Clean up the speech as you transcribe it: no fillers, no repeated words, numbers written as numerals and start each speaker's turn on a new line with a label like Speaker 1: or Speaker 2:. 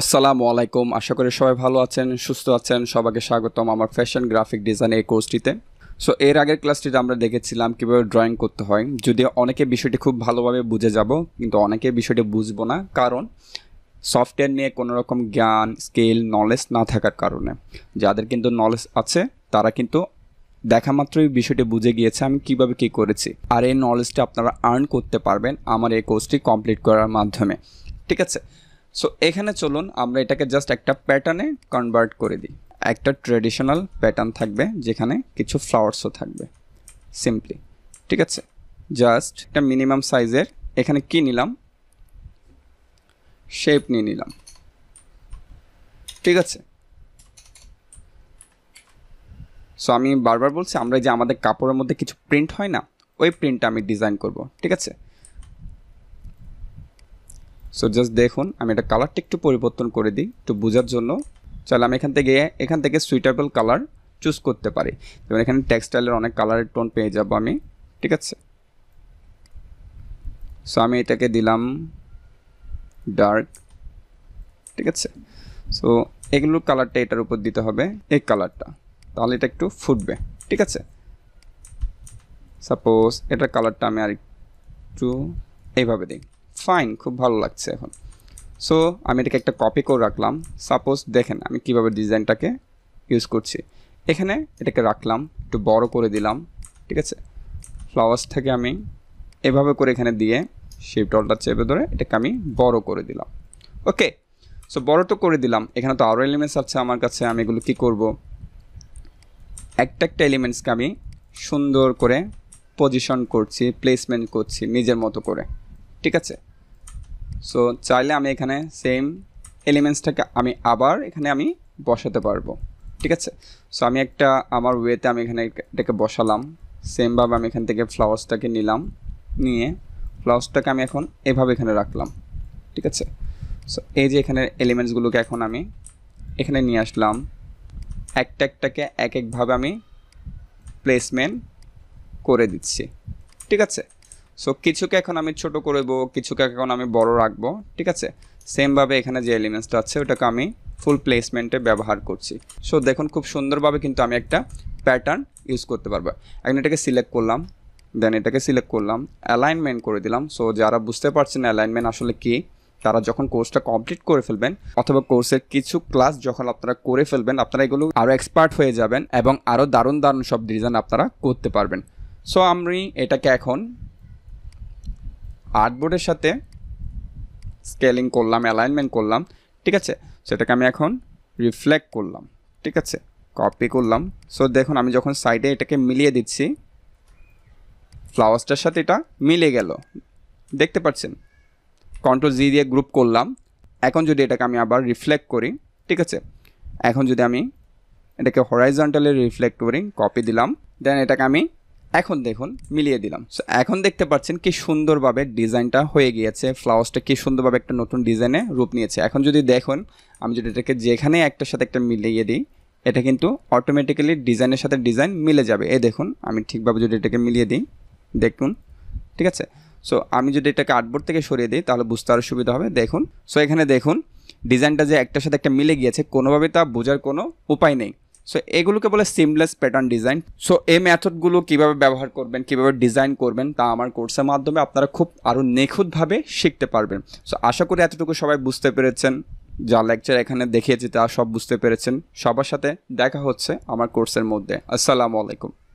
Speaker 1: আসসালামু আলাইকুম। আশা করি সবাই ভালো আছেন, সুস্থ আছেন। সবাইকে স্বাগতম আমার ফ্যাশন গ্রাফিক ডিজাইন এই কোর্সটিতে। সো এর আগের ক্লাসটিতে আমরা দেখেছিলাম কীভাবে ড্রয়িং করতে হয়। যদিও অনেকে বিষয়টি খুব ভালোভাবে বুঝে যাব, কিন্তু অনেকে বিষয়টি বুঝবো না, কারণ সফটওয়্যার নিয়ে কোনো রকম জ্ঞান, স্কিল, নলেজ না থাকার কারণে। যাদের কিন্তু নলেজ আছে তারা কিন্তু দেখা মাত্রই বিষয়টি বুঝে গিয়েছে আমি কিভাবে কী করেছি। আর এই নলেজটা আপনারা আর্ন করতে পারবেন আমার এই কোর্সটি কমপ্লিট করার মাধ্যমে। ঠিক আছে, সো এখানে চলুন আমরা এটাকে জাস্ট একটা প্যাটার্নে কনভার্ট করে দিই। একটা ট্রেডিশনাল প্যাটার্ন থাকবে যেখানে কিছু ফ্লাওয়ার্সও থাকবে সিম্পলি। ঠিক আছে, জাস্ট একটা মিনিমাম সাইজের এখানে কি নিলাম, শেপ নিয়ে নিলাম। ঠিক আছে, সো আমি বারবার বলছি আমরা যে আমাদের কাপড়ের মধ্যে কিছু প্রিন্ট হয় না, ওই প্রিন্টটা আমি ডিজাইন করব। ঠিক আছে, সো জাস্ট দেখুন আমি এটা কালারটা একটু পরিবর্তন করে দিই একটু বোঝার জন্য। চলো আমি এখান থেকে সুইটেবল কালার চুজ করতে পারি। যেমন এখানে টেক্সটাইলের অনেক কালারের টোন পেয়ে যাব আমি। ঠিক আছে, সো আমি এটাকে দিলাম ডার্ক। ঠিক আছে, সো এগুলোর কালারটা এটার উপর দিতে হবে, এই কালারটা, তাহলে এটা একটু ফুটবে। ঠিক আছে, সাপোজ এটার কালারটা আমি আর একটু এইভাবে দিই। ফাইন, খুব ভালো লাগছে এখন। সো আমি এটাকে একটা কপি করে রাখলাম। সাপোজ দেখেন আমি কিভাবে ডিজাইনটাকে ইউজ করছি। এখানে এটাকে রাখলাম, একটু বড় করে দিলাম। ঠিক আছে, ফ্লাওয়ার্স থেকে আমি এভাবে করে এখানে দিয়ে শিফট অল্টার চেপে ধরে এটাকে আমি বড় করে দিলাম। ওকে, সো বড় তো করে দিলাম। এখানে তো আরও এলিমেন্টস আছে আমার কাছে। আমি এগুলো কী করব, একটা একটা এলিমেন্টসকে আমি সুন্দর করে পজিশন করছি, প্লেসমেন্ট করছি নিজের মতো করে। ঠিক আছে, সো চাইলে আমি এখানে সেম এলিমেন্টসটাকে আমি আবার এখানে আমি বসাতে পারবো। ঠিক আছে, সো আমি একটা আমার ওয়েতে আমি এখানে এটাকে বসালাম। সেমভাবে আমি এখান থেকে ফ্লাওয়ার্সটাকে নিলাম, নিয়ে ফ্লাওয়ার্সটাকে আমি এখন এভাবে এখানে রাখলাম। ঠিক আছে, সো এই যে এখানে এলিমেন্টসগুলোকে এখন আমি এখানে নিয়ে আসলাম। একটা একটাকে এক একভাবে আমি প্লেসমেন্ট করে দিচ্ছি। ঠিক আছে, সো কিছুকে এখন আমি ছোট করব, কিছুকে এখন আমি বড় রাখবো। ঠিক আছে, সেমভাবে এখানে যে এলিমেন্টসটা আছে ওটাকে আমি ফুল প্লেসমেন্টে ব্যবহার করছি। সো দেখুন খুব সুন্দরভাবে কিন্তু আমি একটা প্যাটার্ন ইউজ করতে পারবো। এখন এটাকে সিলেক্ট করলাম, দেন এটাকে সিলেক্ট করলাম, অ্যালাইনমেন্ট করে দিলাম। সো যারা বুঝতে পারছেন অ্যালাইনমেন্ট আসলে কি, তারা যখন কোর্সটা কমপ্লিট করে ফেলবেন অথবা কোর্সের কিছু ক্লাস যখন আপনারা করে ফেলবেন, আপনারা এগুলো আরও এক্সপার্ট হয়ে যাবেন এবং আরও দারুণ দারুণ সব ডিজাইন আপনারা করতে পারবেন। সো আমি এটাকে এখন আর্টবোর্ডের সাথে স্কেলিং করলাম, অ্যালাইনমেন্ট করলাম। ঠিক আছে, সেটাকে আমি এখন রিফ্লেক্ট করলাম। ঠিক আছে, কপি করলাম। সো দেখুন আমি যখন সাইডে এটাকে মিলিয়ে দিচ্ছি, ফ্লাওয়ার্সটার সাথে এটা মিলে গেল, দেখতে পাচ্ছেন। কন্ট্রোল জি দিয়ে গ্রুপ করলাম। এখন যদি এটাকে আমি আবার রিফ্লেক্ট করি, ঠিক আছে, এখন যদি আমি এটাকে হরাইজন্টালি রিফ্লেক্ট করি, কপি দিলাম, দেন এটাকে আমি এখন দেখুন মিলিয়ে দিলাম। সো এখন দেখতে পাচ্ছেন কি সুন্দরভাবে ডিজাইনটা হয়ে গিয়েছে, ফ্লাওয়ার্সটা কি সুন্দরভাবে একটা নতুন ডিজাইনে রূপ নিয়েছে। এখন যদি দেখুন আমি যদি এটাকে যেখানে একটার সাথে একটা মিলিয়ে দিই, এটা কিন্তু অটোমেটিক্যালি ডিজাইনের সাথে ডিজাইন মিলে যাবে। এই দেখুন আমি ঠিকভাবে যদি এটাকে মিলিয়ে দিই, দেখুন। ঠিক আছে, সো আমি যদি এটাকে আর্টবোর্ড থেকে সরিয়ে দিই তাহলে বুঝতে আরও সুবিধা হবে। দেখুন, সো এখানে দেখুন ডিজাইনটা যে একটার সাথে একটা মিলে গিয়েছে, কোনোভাবে তা বোঝার কোনো উপায় নেই। সো এগুলোকে বলে সিমলেস প্যাটার্ন ডিজাইন। সো এই মেথডগুলো কীভাবে ব্যবহার করবেন, কীভাবে ডিজাইন করবেন, তা আমার কোর্সের মাধ্যমে আপনারা খুব আরও নিখুঁতভাবে শিখতে পারবেন। সো আশা করি এতটুকু সবাই বুঝতে পেরেছেন। যা লেকচার এখানে দেখিয়েছি তা সব বুঝতে পেরেছেন। সবার সাথে দেখা হচ্ছে আমার কোর্সের মধ্যে। আসসালামু আলাইকুম।